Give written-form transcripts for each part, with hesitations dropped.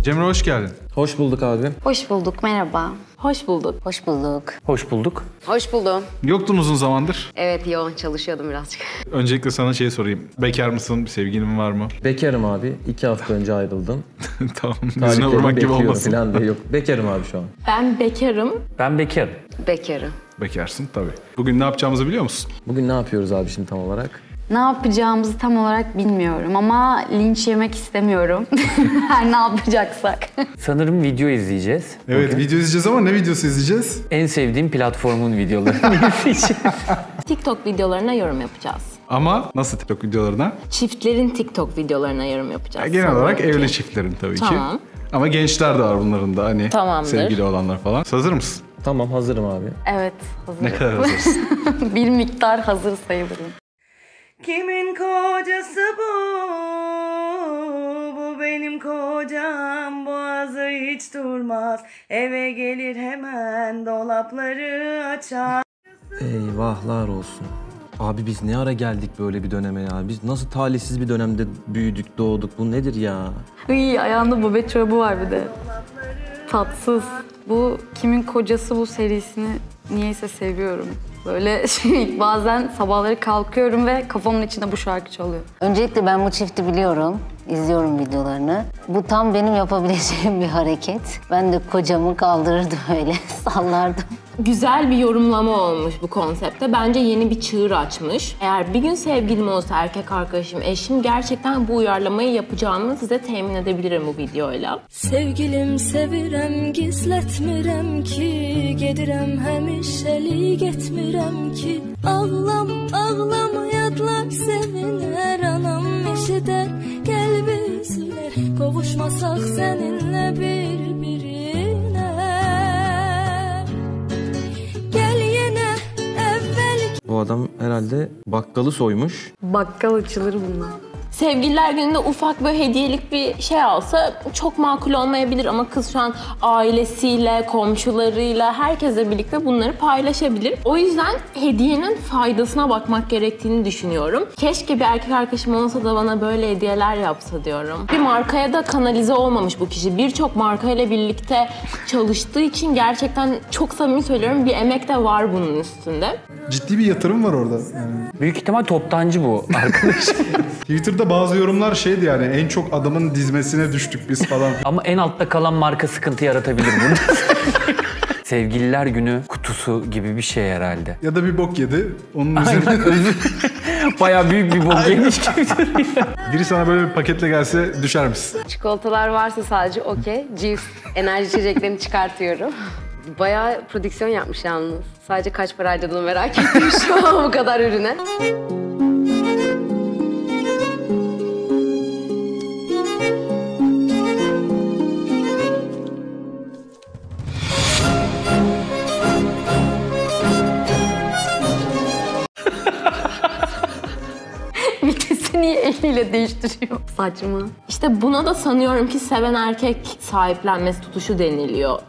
Cemre hoş geldin. Hoş bulduk abi. Hoş bulduk, merhaba. Hoş bulduk. Hoş bulduk. Hoş bulduk. Hoş buldum. Yoktun uzun zamandır. Evet, yoğun çalışıyordum birazcık. Öncelikle sana sorayım. Bekar mısın? Bir sevgilin var mı? Bekarım abi. 2 hafta önce ayrıldım. Tamam. Yüzüne vurmak gibi olmasın. Falan diye yok. Bekarım abi şu an. Ben bekarım. Ben bekarım. Bekarım. Bekarsın tabii. Bugün ne yapacağımızı biliyor musun? Bugün ne yapıyoruz abi şimdi tam olarak? Ne yapacağımızı tam olarak bilmiyorum ama linç yemek istemiyorum. Her ne yapacaksak. Sanırım video izleyeceğiz. Evet, video izleyeceğiz ama ne videosu izleyeceğiz? En sevdiğim platformun videolarını izleyeceğiz. TikTok videolarına yorum yapacağız. Ama nasıl TikTok videolarına? Çiftlerin TikTok videolarına yorum yapacağız. Genel olarak sanırım evli ki. çiftlerin tabii Tamam. ki. Ama gençler de var bunların da hani Tamamdır. sevgili olanlar falan. Hazır mısın? Tamam hazırım abi. Evet, hazırım. Ne kadar hazırsın? Bir miktar hazır sayılırım. Kimin kocası bu? Bu benim kocam. Boğazı hiç durmaz. Eve gelir hemen dolapları açar. Eyvahlar olsun. Abi biz ne ara geldik böyle bir döneme ya? Biz nasıl talihsiz bir dönemde büyüdük, doğduk? Bu nedir ya? Iy, ayağında bobet çorabı var bir de. Tatsız. Bu Kimin Kocası Bu serisini niyeyse seviyorum. Böyle bazen sabahları kalkıyorum ve kafamın içinde bu şarkı çalıyor. Öncelikle ben bu çifti biliyorum, izliyorum videolarını. Bu tam benim yapabileceğim bir hareket. Ben de kocamı kaldırırdım öyle, sallardım. Güzel bir yorumlama olmuş bu konsepte. Bence yeni bir çığır açmış. Eğer bir gün sevgilim olsa, erkek arkadaşım, eşim gerçekten bu uyarlamayı yapacağımı size temin edebilirim bu videoyla. Sevgilim sevirem, gizletmirem ki, gedirem hemişeli getmirem ki. Ağlam, ağlamayadlar seviner, anam eşider, gel bizler, kovuşmasak seninle birbirine. Bu adam herhalde bakkalı soymuş. Bakkal açılır bunlar. Sevgililer gününde ufak böyle hediyelik bir şey alsa çok makul olmayabilir ama kız şu an ailesiyle, komşularıyla, herkesle birlikte bunları paylaşabilir. O yüzden hediyenin faydasına bakmak gerektiğini düşünüyorum. Keşke bir erkek arkadaşım olsa da bana böyle hediyeler yapsa diyorum. Bir markaya da kanalize olmamış bu kişi. Birçok markayla birlikte çalıştığı için gerçekten çok samimi söylüyorum bir emek de var bunun üstünde. Ciddi bir yatırım var orada. Yani. Büyük ihtimal toptancı bu arkadaş. Twitter'da bazı yorumlar şeydi yani en çok adamın dizmesine düştük biz falan. Ama en altta kalan marka sıkıntı yaratabilir burada. Sevgililer günü kutusu gibi bir şey herhalde. Ya da bir bok yedi. Onun üzerine... Bayağı büyük bir bok yemiş gibi duruyor. Biri sana böyle bir paketle gelse düşer misin? Çikolatalar varsa sadece okey. Cips, enerji içeceklerini çıkartıyorum. Bayağı prodüksiyon yapmış yalnız. Sadece kaç para harcadığını merak ettim şu an bu kadar ürüne. Vitesi niye eliyle değiştiriyor? Saçma. İşte buna da sanıyorum ki seven erkek sahiplenmesi tutuşu deniliyor.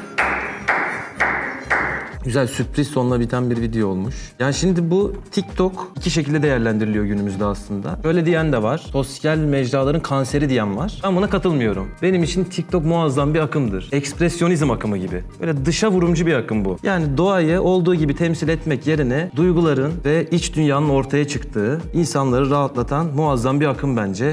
Güzel sürpriz sonla biten bir video olmuş. Yani şimdi bu TikTok iki şekilde değerlendiriliyor günümüzde aslında. Şöyle diyen de var. Sosyal mecraların kanseri diyen var. Ben buna katılmıyorum. Benim için TikTok muazzam bir akımdır. Ekspresyonizm akımı gibi. Böyle dışa vurumcu bir akım bu. Yani doğayı olduğu gibi temsil etmek yerine duyguların ve iç dünyanın ortaya çıktığı, insanları rahatlatan muazzam bir akım bence.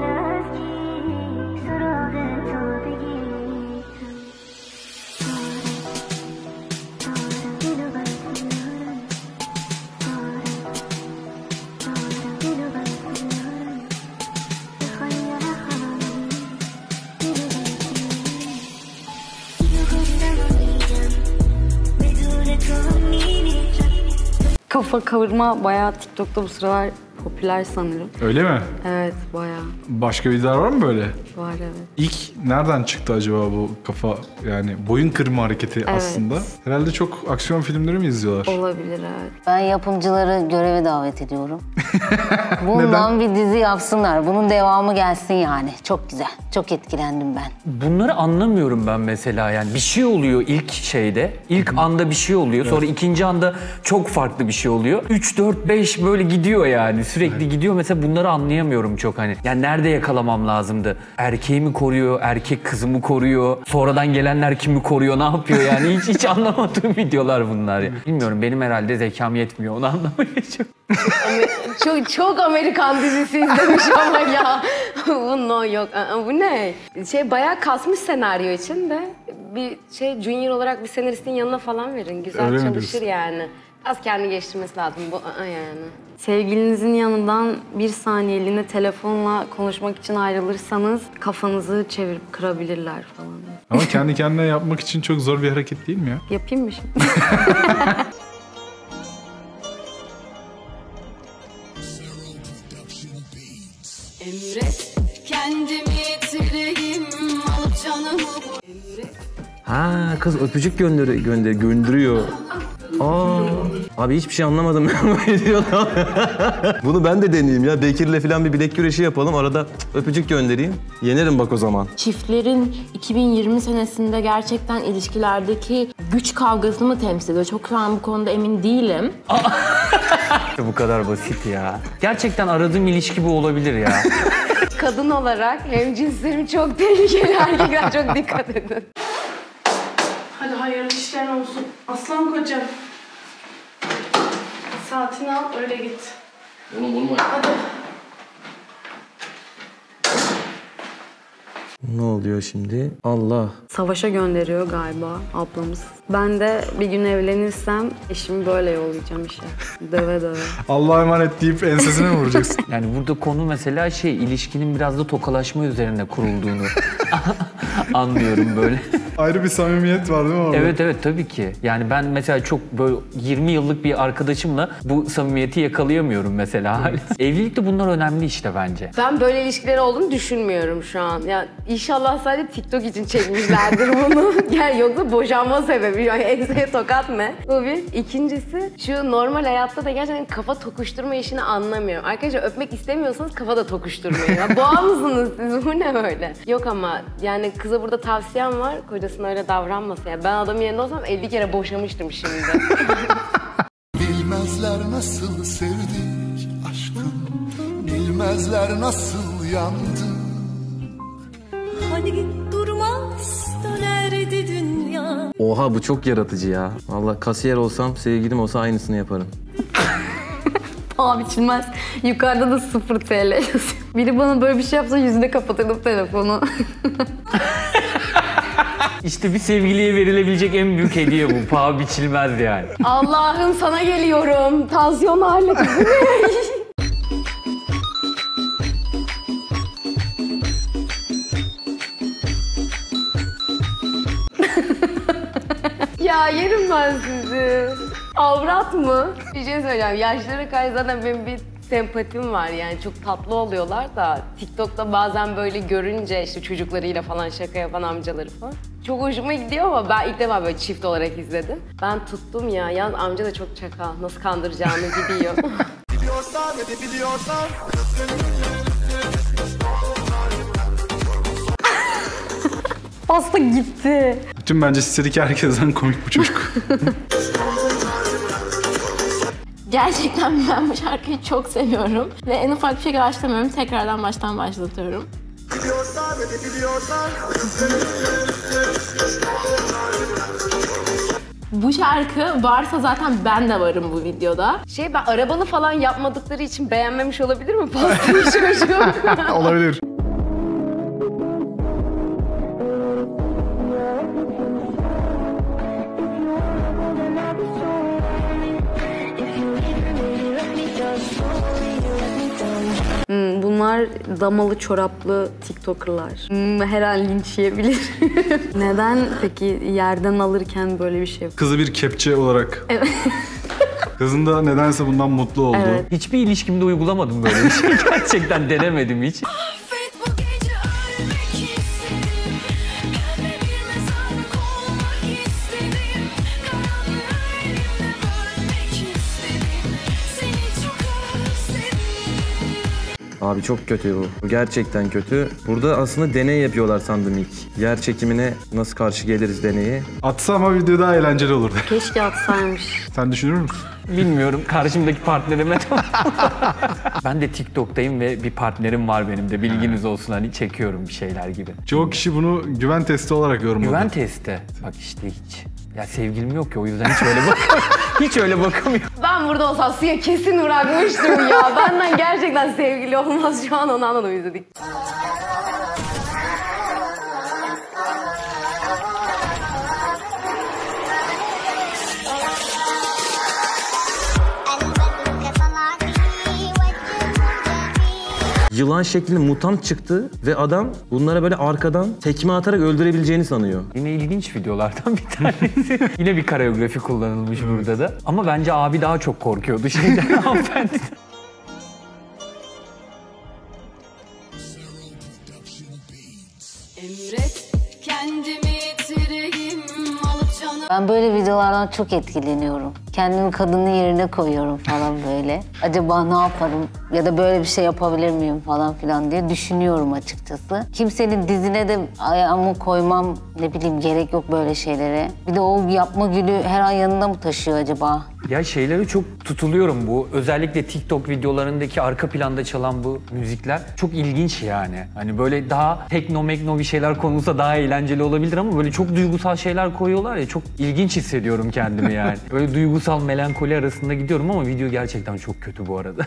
Kafa kavurma bayağı TikTok'ta bu sıralar popüler sanırım. Öyle mi? Evet, bayağı Başka videolar var mı böyle? var evet. İlk nereden çıktı acaba bu kafa yani boyun kırma hareketi aslında? Herhalde çok aksiyon filmleri mi izliyorlar? Olabilir evet. Ben yapımcıları göreve davet ediyorum. Bundan bir dizi yapsınlar. Bunun devamı gelsin yani. Çok güzel. Çok etkilendim ben. Bunları anlamıyorum ben mesela yani. Bir şey oluyor ilk şeyde. İlk anda bir şey oluyor. Sonra ikinci anda çok farklı bir şey oluyor. 3, 4, 5 böyle gidiyor yani. Sürekli sürekli gidiyor. Mesela bunları anlayamıyorum çok hani. Yani nerede yakalamam lazımdı? Erkeği mi koruyor? Erkek kızı mı koruyor? Sonradan gelenler kimi koruyor? Ne yapıyor yani? Hiç anlamadığım videolar bunlar ya. Bilmiyorum, benim herhalde zekam yetmiyor onu anlamaya Çok Amerikan dizisi izlemiş ama ya. Bu yok. Bu ne? Bayağı kasmış senaryo için de. Bir junior olarak bir senaristin yanına falan verin. Güzel Öyle mi çalışır diyorsun? yani. Az kendi geçirmesi lazım bu yani. Sevgilinizin yanından bir saniyeliğine telefonla konuşmak için ayrılırsanız kafanızı çevirip kırabilirler falan. Ama kendi kendine yapmak için çok zor bir hareket değil mi ya? Yapayım mı şimdi? Emret kendimi yitireyim alıp canımı Ha kız öpücük gönderiyor. Abi hiçbir şey anlamadım ben bu videoda. Bunu ben de deneyeyim ya. Bekir'le falan bir bilek güreşi yapalım. Arada öpücük göndereyim. Yenerim bak o zaman. Çiftlerin 2020 senesinde gerçekten ilişkilerdeki güç kavgasını mı temsil ediyor? Çok şu an bu konuda emin değilim. Bu kadar basit ya. Gerçekten aradığım ilişki bu olabilir ya. Kadın olarak hemcinslerim çok tehlikeli. Erkekler çok dikkat edin. Hadi hayırlı işler olsun. Aslan kocam. Saatini al öyle git. Oğlum olma. Hadi. Ne oluyor şimdi? Allah. Savaşa gönderiyor galiba ablamız. Ben de bir gün evlenirsem eşimi böyle yollayacağım işe. Döve döve. Allah'a emanet deyip ensesine mi vuracaksın? Yani burada konu mesela ilişkinin biraz da tokalaşma üzerine kurulduğunu anlıyorum böyle. Ayrı bir samimiyet var değil mi orada? Evet tabii ki. Yani ben mesela çok böyle 20 yıllık bir arkadaşımla bu samimiyeti yakalayamıyorum mesela. Evlilikte bunlar önemli işte bence. Ben böyle ilişkileri olduğunu düşünmüyorum şu an. Ya inşallah sadece TikTok için çekmişlerdir bunu. Yani yoksa boşanma sebebi. Yani enseye tokat ne? Bu bir. İkincisi şu normal hayatta da gerçekten kafa tokuşturma işini anlamıyorum. Arkadaşlar öpmek istemiyorsanız kafa da tokuşturmayın. Ya boğa mısınız siz? Bu ne böyle? Yok ama yani kıza burada tavsiyem var. Kocasına öyle davranmasın. Yani ben adamın yerinde olsam 50 kere boşamıştım şimdi. Bilmezler nasıl sevdik aşkım, bilmezler nasıl yandık. Hadi git durmaz dönerdi dünya. Oha bu çok yaratıcı ya. Vallahi kasiyer olsam, sevgilim olsa aynısını yaparım. Paha biçilmez. Yukarıda da 0 TL yazıyor. Biri bana böyle bir şey yapsa yüzüne kapatırdım telefonu. İşte bir sevgiliye verilebilecek en büyük hediye bu. Paha biçilmez yani. Allah'ım sana geliyorum. Tansiyon haleti. Ya yerim ben sizi. Avrat mı? Bir şey söyleyeceğim. Yaşlara karşı zaten benim bir sempatim var yani. Çok tatlı oluyorlar da TikTok'ta bazen böyle görünce işte çocuklarıyla falan şaka yapan amcaları falan. Çok hoşuma gidiyor ama ben ilk defa böyle çift olarak izledim. Ben tuttum ya. Yalnız amca da çok çakal. Nasıl kandıracağını biliyor. Biliyorsan biliyorsan. Pasta gitti. Bütün bence sitedeki herkesten komik bu çocuk. Gerçekten ben bu şarkıyı çok seviyorum. Ve en ufak bir şey karşılamıyorum. Tekrardan baştan başlatıyorum. Biliyorsan biliyorsan. Bu şarkı varsa zaten ben de varım bu videoda. Ben arabalı falan yapmadıkları için beğenmemiş olabilir mi pastayı çocuğum? Olabilir. Bunlar damalı çoraplı TikToker'lar. Her an linç yiyebilir. Neden peki yerden alırken böyle bir şey? Kızı bir kepçe olarak. Evet. Kızın da nedense bundan mutlu oldu. Evet. Hiçbir ilişkimde uygulamadım böyle bir şey. Gerçekten denemedim hiç. Affet bu gece ölmek istedim. Pembe bir mezarlık olmak istedim. Karanlığı elimle görmek istedim. Seni çok özledim. Abi çok kötü bu. Bu gerçekten kötü. Burada aslında deney yapıyorlar sandım ilk. Yer çekimine nasıl karşı geliriz deneyi. Atsa ama video daha eğlenceli olurdu. Keşke atsaymış. Sen düşünür müsün? Bilmiyorum karşımdaki partnerime. Ben de TikTok'tayım ve bir partnerim var benim de. Bilginiz olsun, hani çekiyorum bir şeyler gibi. Çoğu kişi bunu güven testi olarak yorumladı. Güven testi. Bak işte hiç. Ya sevgilim yok ya, o yüzden hiç öyle hiç öyle bakamıyorum. Ben burada olsam suya kesin bırakmıştım ya. Benden gerçekten sevgili olmaz, şu an onu anladım izledik. Yılan şeklinde mutant çıktı ve adam bunlara böyle arkadan tekme atarak öldürebileceğini sanıyor. Yine ilginç videolardan bir tanesi. Yine bir koreografi kullanılmış burada da. Ama bence abi daha çok korkuyordu şeyden, hanımefendiden. Emret kendimi tireyim alıp canım. Ben böyle videolardan çok etkileniyorum. Kendimi kadının yerine koyuyorum falan böyle. Acaba ne yaparım ya da böyle bir şey yapabilir miyim falan filan diye düşünüyorum açıkçası. Kimsenin dizine de ayağımı koymam, ne bileyim, gerek yok böyle şeylere. Bir de o yapma gülü her an yanında mı taşıyor acaba? Ya şeyleri çok tutuluyorum bu. Özellikle TikTok videolarındaki arka planda çalan bu müzikler çok ilginç yani. Hani böyle daha tekno bir şeyler konulsa daha eğlenceli olabilir ama böyle çok duygusal şeyler koyuyorlar ya, çok ilginç hissediyorum kendimi yani. Böyle duygusal melankoli arasında gidiyorum ama video gerçekten çok kötü bu arada.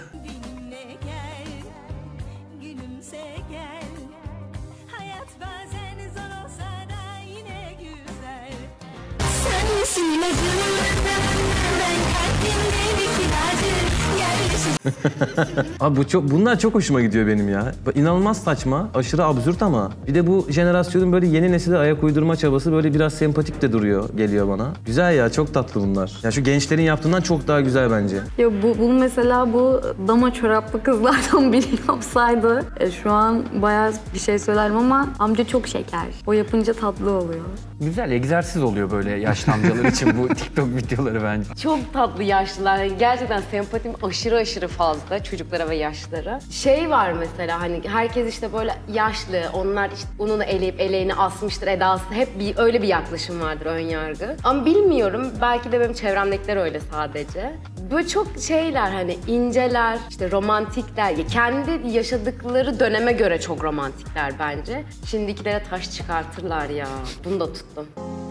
Abi bunlar çok hoşuma gidiyor benim ya. İnanılmaz saçma, aşırı absürt ama bir de bu jenerasyonun böyle yeni nesile ayak uydurma çabası böyle biraz sempatik de geliyor bana. Güzel ya, çok tatlı bunlar. Ya şu gençlerin yaptığından çok daha güzel bence. Ya bu mesela bu dama çoraplı kızlardan biri yapsaydı şu an bayağı bir şey söylerim ama amca çok şeker. O yapınca tatlı oluyor. Güzel, egzersiz oluyor böyle yaşlı amcalar için bu TikTok videoları bence. Çok tatlı yaşlılar. Gerçekten sempatim aşırı fazla çocuklara ve yaşlılara. Şey var mesela, hani herkes işte böyle yaşlı, onlar işte ununu eleyip eleğini asmıştır edası. Hep öyle bir yaklaşım vardır, ön yargı. Ama bilmiyorum, belki de benim çevremdekiler öyle sadece. Böyle çok şeyler, hani inceler, işte romantikler. Kendi yaşadıkları döneme göre çok romantikler bence. Şimdikilere taş çıkartırlar ya. Bunu da tuttum.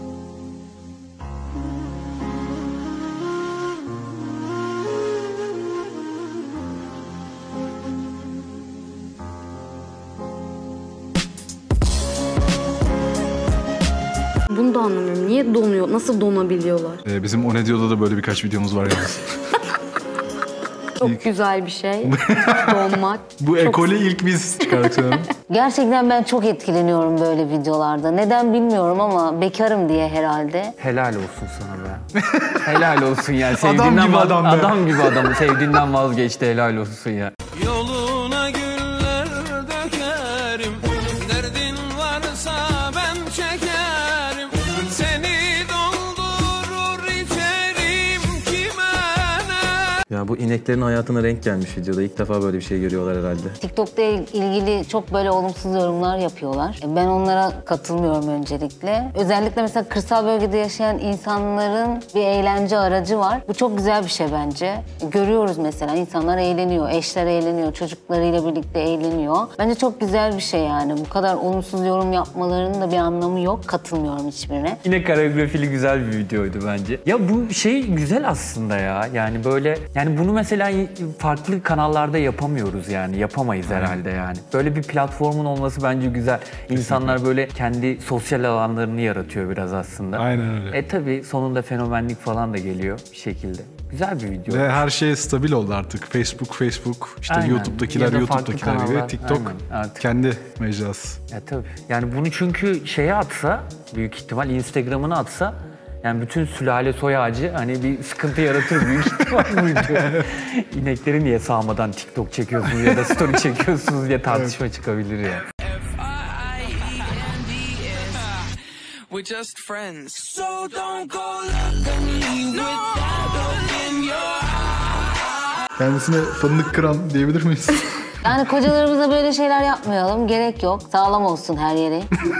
Bunu da anlamıyorum. Niye donuyor? Nasıl donabiliyorlar? Bizim O Ne Diyor'da da böyle birkaç videomuz var yalnız. Çok güzel bir şey. Donmak. Bu ekolü ilk biz çıkardık sanırım. Gerçekten ben çok etkileniyorum böyle videolarda. Neden bilmiyorum ama bekarım diye herhalde. Helal olsun sana be. Helal olsun yani. Adam gibi adam be. Adam gibi adamı. Sevdiğinden vazgeçti, helal olsun ya. Yoluna güller dökerim. Derdin varsa ben çekerim. Seni doldurur içerim kime ne? Ya bu ineklerin hayatına renk gelmiş videoda. İlk defa böyle bir şey görüyorlar herhalde. TikTok'ta ilgili çok böyle olumsuz yorumlar yapıyorlar. Ben onlara katılmıyorum öncelikle. Özellikle mesela kırsal bölgede yaşayan insanların bir eğlence aracı var. Bu çok güzel bir şey bence. Görüyoruz mesela, insanlar eğleniyor, eşler eğleniyor, çocuklarıyla birlikte eğleniyor. Bence çok güzel bir şey yani. Bu kadar olumsuz yorum yapmalarının da bir anlamı yok. Katılmıyorum hiçbirine. Yine koreografili güzel bir videoydu bence. Ya bu şey güzel aslında ya. Yani böyle, yani bunu mesela farklı kanallarda yapamıyoruz yani. Yapamayız herhalde yani. Böyle bir platformun olması bence güzel. İnsanlar böyle kendi sosyal alanlarını yaratıyor biraz aslında. Aynen öyle. Tabii sonunda fenomenlik falan da geliyor bir şekilde. Güzel bir video. Ve her şey stabil oldu artık. Facebook, işte Aynen. YouTube'dakiler Ya da farklı YouTube'dakiler gibi. kanallar. TikTok Aynen, artık. kendi mecrası. Ya tabii. Yani bunu çünkü şeye atsa, büyük ihtimal Instagram'ına atsa, yani bütün sülale soy ağacı hani bir sıkıntı yaratır büyük ihtimal bu video. İnekleri niye sağmadan TikTok çekiyorsunuz ya da story çekiyorsunuz diye tartışma çıkabilir ya. We're just friends. So don't go look at me with that look in your eyes. Kendisine fındık kıran diyebilir miyiz? Yani kocalarımıza böyle şeyler yapmayalım. Gerek yok. Sağlam olsun her yeri.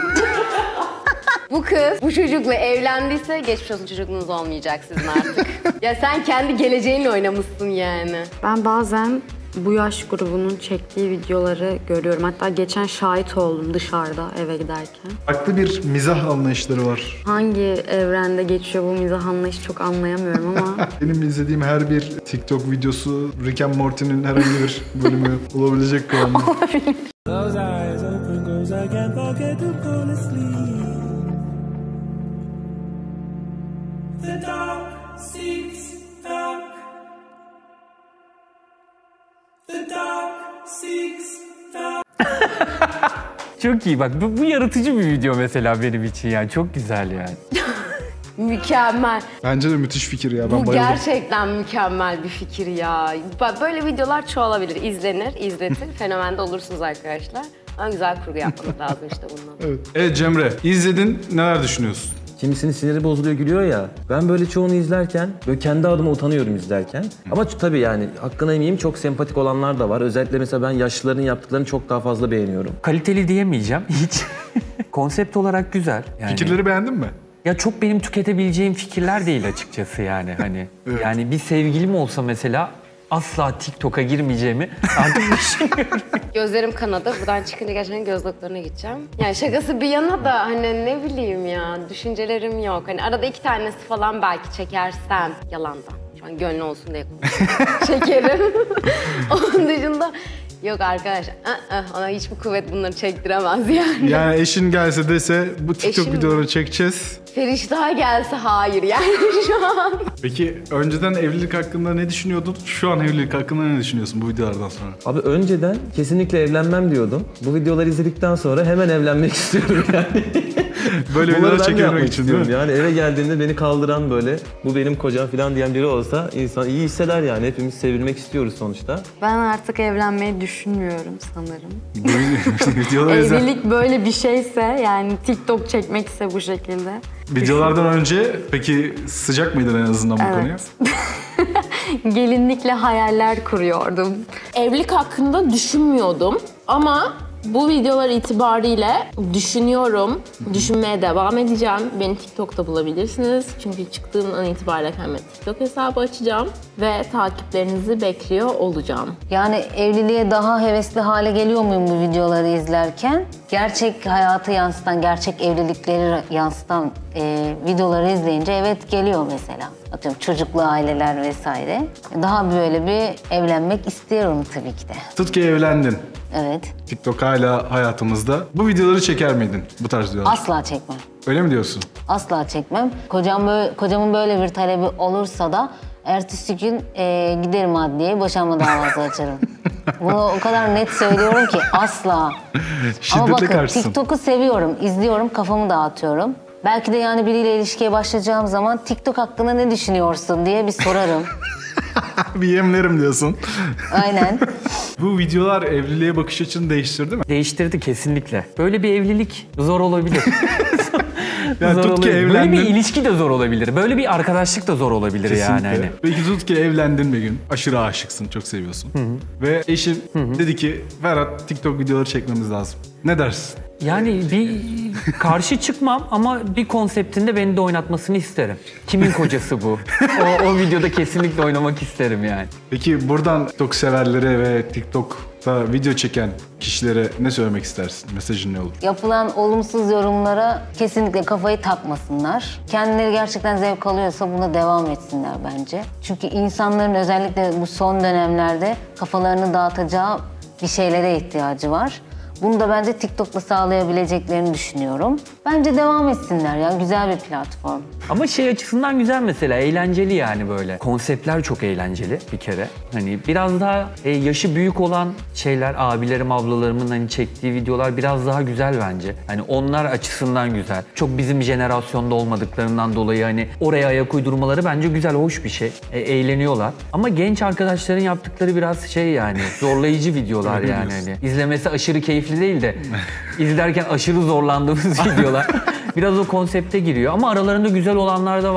Bu kız bu çocukla evlendiyse geçmiş olsun, çocukluğunuz olmayacak sizin artık. Ya sen kendi geleceğinle oynamışsın yani. Ben bazen bu yaş grubunun çektiği videoları görüyorum. Hatta geçen şahit oldum dışarıda eve giderken. Farklı bir mizah anlayışları var. Hangi evrende geçiyor bu mizah anlayışı çok anlayamıyorum ama... Benim izlediğim her bir TikTok videosu Rick and Morty'nin herhangi bir bölümü olabilecek kıvamda. Çok iyi bak bu yaratıcı bir video mesela benim için yani çok güzel yani. Mükemmel. Bence de müthiş fikir ya, ben Bu bayıldım. gerçekten mükemmel bir fikir ya. Böyle videolar çoğalabilir, izlenir, izletir. Fenomende olursunuz arkadaşlar. Ama güzel kurgu yapmanız lazım işte bundan. Evet Cemre, izledin, neler düşünüyorsun? Kimisinin siniri bozuluyor, gülüyor ya. Ben böyle çoğunu izlerken, böyle kendi adıma utanıyorum izlerken. Ama tabii yani hakkını yemeyeyim, çok sempatik olanlar da var. Özellikle mesela ben yaşlıların yaptıklarını çok daha fazla beğeniyorum. Kaliteli diyemeyeceğim hiç. Konsept olarak güzel. Yani, Fikirleri beğendin mi? ya çok benim tüketebileceğim fikirler değil açıkçası yani hani. Yani bir sevgilim olsa mesela asla TikTok'a girmeyeceğimi artık düşünüyorum. Gözlerim kanadı. Buradan çıkınca gerçekten göz doktoruna gideceğim. Yani şakası bir yana da hani ne bileyim ya, düşüncelerim yok. Hani arada 2 tanesi falan belki çekersem yalandan. Şu an gönlü olsun diye konuşuyorum. Çekerim. Onun dışında yok arkadaş. Ona hiçbir kuvvet bunları çektiremez yani. Yani eşin gelse dese bu TikTok Eşim videoları çekeceğiz. Feriştah gelse hayır yani şu an. Peki önceden evlilik hakkında ne düşünüyordun? Şu an evlilik hakkında ne düşünüyorsun bu videolardan sonra? Abi önceden kesinlikle evlenmem diyordum. Bu videoları izledikten sonra hemen evlenmek istiyorum yani. Böyle Bunları videolar ben de çekilmek yapmak için değil mi? istiyorum. Yani eve geldiğinde beni kaldıran böyle, bu benim kocam falan diyen biri olsa insan iyi hisseder yani. Hepimiz sevilmek istiyoruz sonuçta. Ben artık evlenmeyi düşünmüyorum sanırım. Videolar izle. Evlilik böyle bir şeyse, yani TikTok çekmekse bu şekilde. Videolardan önce peki sıcak mıydın en azından bu konuya? Gelinlikle hayaller kuruyordum. Evlilik hakkında düşünmüyordum ama bu videolar itibariyle düşünüyorum. Düşünmeye devam edeceğim. Beni TikTok'ta bulabilirsiniz. Çünkü çıktığım an itibariyle kendime TikTok hesabı açacağım ve takiplerinizi bekliyor olacağım. Yani evliliğe daha hevesli hale geliyor muyum bu videoları izlerken? Gerçek hayatı yansıtan, gerçek evlilikleri yansıtan videoları izleyince evet geliyor mesela. Atıyorum çocuklu aileler vesaire. Daha böyle bir evlenmek istiyorum tabii ki de. Tut ki evlendin. Evet. TikTok hala hayatımızda. Bu videoları çeker miydin? Bu tarz videolar. Asla çekmem. Öyle mi diyorsun? Asla çekmem. Kocamın böyle bir talebi olursa da ertesi gün giderim adliyeye, boşanma davası açarım. Bunu o kadar net söylüyorum ki asla. Ama bakın karşısın. TikTok'u seviyorum, izliyorum, kafamı dağıtıyorum. Belki de yani biriyle ilişkiye başlayacağım zaman TikTok hakkında ne düşünüyorsun diye bir sorarım. Bir yemlerim diyorsun. Aynen. Bu videolar evliliğe bakış açını değiştirdi mi? Değiştirdi kesinlikle. Böyle bir evlilik zor olabilir. Yani zor tut ki olabilir. evlendin. Böyle bir ilişki de zor olabilir. Böyle bir arkadaşlık da zor olabilir Kesinlikle. yani. Hani. Peki tut ki evlendin bir gün. Aşırı aşıksın, çok seviyorsun. Ve eşin dedi ki Ferhat TikTok videoları çekmemiz lazım. Ne dersin? Yani bir karşı çıkmam ama bir konseptinde beni de oynatmasını isterim. Kimin kocası bu? O videoda kesinlikle oynamak isterim yani. Peki buradan TikTok severlere ve TikTok'ta video çeken kişilere ne söylemek istersin? Mesajın ne olur? Yapılan olumsuz yorumlara kesinlikle kafayı takmasınlar. Kendileri gerçekten zevk alıyorsa buna devam etsinler bence. Çünkü insanların özellikle bu son dönemlerde kafalarını dağıtacağı bir şeylere ihtiyacı var. Bunu da bence TikTok'la sağlayabileceklerini düşünüyorum. Bence devam etsinler ya, güzel bir platform. Ama şey açısından güzel mesela, eğlenceli yani böyle. Konseptler çok eğlenceli bir kere. Hani biraz daha yaşı büyük olan şeyler, abilerim, ablalarımın hani çektiği videolar biraz daha güzel bence. Hani onlar açısından güzel. Çok bizim jenerasyonda olmadıklarından dolayı hani oraya ayak uydurmaları bence güzel, hoş bir şey. Eğleniyorlar. Ama genç arkadaşların yaptıkları biraz şey yani, zorlayıcı videolar yani hani. İzlemesi aşırı keyifli değil de izlerken aşırı zorlandığımız videolar. Biraz o konsepte giriyor ama aralarında güzel olanlar da var.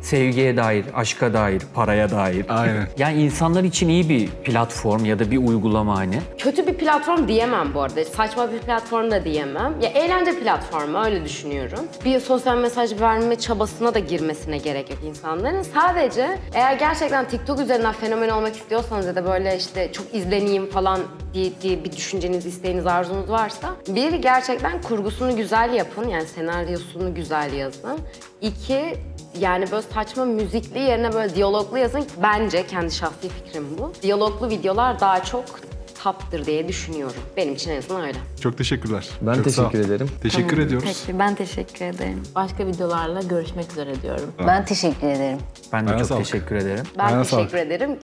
Sevgiye dair, aşka dair, paraya dair. Aynen. Yani insanlar için iyi bir platform ya da bir uygulama hani. Kötü bir platform diyemem bu arada. Saçma bir platform da diyemem. Ya eğlence platformu öyle düşünüyorum. Bir sosyal mesaj verme çabasına da girmesine gerek yok insanların. Sadece eğer gerçekten TikTok üzerinden fenomen olmak istiyorsanız ya da böyle işte çok izleneyim falan diye bir düşünceniz, isteğiniz, arzunuz varsa bir, gerçekten kurgusunu güzel yapın. Yani senaryosunu güzel yazın. İki, yani böyle saçma müzikli yerine böyle diyaloglu yazın. Bence kendi şahsi fikrim bu. Diyaloglu videolar daha çok taptır diye düşünüyorum. Benim için en azından öyle. Çok teşekkürler. Ben Çok sağ ol. teşekkür ederim. Teşekkür ediyoruz. Peki, ben teşekkür ederim. Başka videolarla görüşmek üzere diyorum. Ben teşekkür ederim. Ben de Ayağına çok sağlık. teşekkür ederim. Ben Ayağına teşekkür sağlık. ederim.